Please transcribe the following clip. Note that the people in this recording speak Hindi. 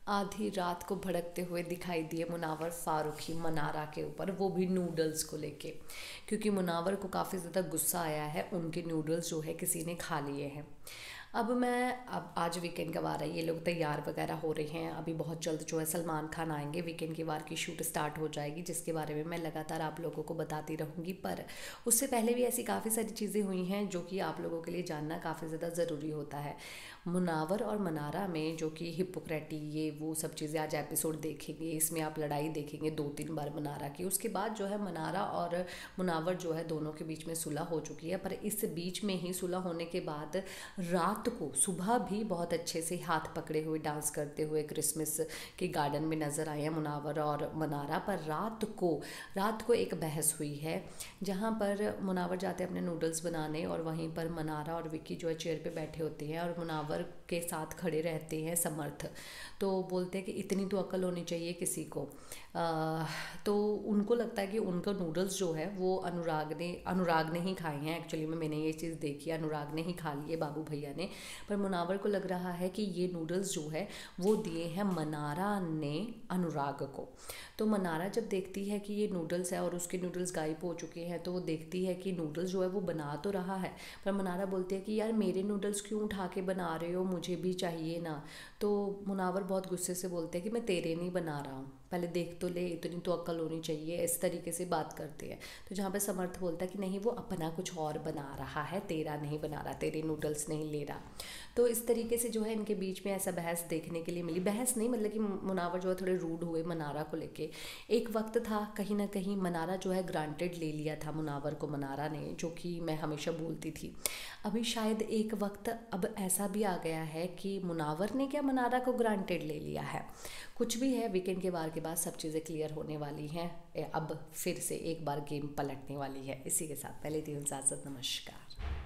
आधी रात को भड़कते हुए दिखाई दिए मुनावर फारूकी मनारा के ऊपर, वो भी नूडल्स को लेके, क्योंकि मुनावर को काफ़ी ज़्यादा गुस्सा आया है, उनके नूडल्स जो है किसी ने खा लिए हैं। अब आज वीकेंड का वार है, ये लोग तैयार वगैरह हो रहे हैं। अभी बहुत जल्द जो है सलमान खान आएंगे, वीकेंड के वार की शूट स्टार्ट हो जाएगी, जिसके बारे में मैं लगातार आप लोगों को बताती रहूँगी। पर उससे पहले भी ऐसी काफ़ी सारी चीज़ें हुई हैं जो कि आप लोगों के लिए जानना काफ़ी ज़्यादा ज़रूरी होता है। मुनावर और मनारा में जो कि हिपोक्रेटी ये वो सब चीज़ें आज एपिसोड देखेंगे, इसमें आप लड़ाई देखेंगे 2-3 बार मनारा की। उसके बाद जो है मनारा और मुनावर जो है दोनों के बीच में सुलह हो चुकी है। पर इस बीच में ही सुलह होने के बाद रात को सुबह भी बहुत अच्छे से हाथ पकड़े हुए डांस करते हुए क्रिसमस के गार्डन में नज़र आए हैं मुनावर और मनारा। पर रात को एक बहस हुई है, जहाँ पर मुनावर जाते हैं अपने नूडल्स बनाने और वहीं पर मनारा और विक्की जो है चेयर पे बैठे होते हैं और मुनावर के साथ खड़े रहते हैं समर्थ। तो बोलते हैं कि इतनी तो अक्ल होनी चाहिए किसी को। तो उनको लगता है कि उनका नूडल्स जो है वो अनुराग ने ही खाए हैं। एक्चुअली में मैंने ये चीज़ देखी, अनुराग ने ही खा लिए, बाबू भैया ने। पर मुनावर को लग रहा है कि ये नूडल्स जो है वो दिए हैं मनारा ने अनुराग को। तो मनारा जब देखती है कि ये नूडल्स है और उसके नूडल्स गायब हो चुके हैं, तो वो देखती है कि नूडल्स जो है वो बना तो रहा है, पर मनारा बोलती है कि यार मेरे नूडल्स क्यों उठा के बना रहे हो, मुझे भी चाहिए ना। तो मुनावर बहुत गुस्से से बोलते हैं कि मैं तेरे नहीं बना रहा हूँ, पहले देख तो ले, इतनी तो अक्ल होनी चाहिए। इस तरीके से बात करते हैं। तो जहाँ पे समर्थ बोलता है कि नहीं वो अपना कुछ और बना रहा है, तेरा नहीं बना रहा, तेरे नूडल्स नहीं ले रहा। तो इस तरीके से जो है इनके बीच में ऐसा बहस देखने के लिए मिली। बहस नहीं, मतलब कि मुनावर जो है थोड़े रूड हुए मनारा को लेके। एक वक्त था कहीं ना कहीं मनारा जो है ग्रांटेड ले लिया था मुनावर को मनारा ने, जो कि मैं हमेशा बोलती थी। अभी शायद एक वक्त अब ऐसा भी आ गया है कि मुनावर ने क्या मनारा को ग्रांटेड ले लिया है। कुछ भी है, वीकेंड के वार के बाद सब चीज़ें क्लियर होने वाली हैं। अब फिर से एक बार गेम पलटने वाली है। इसी के साथ पहले दी इजाज़त, नमस्कार।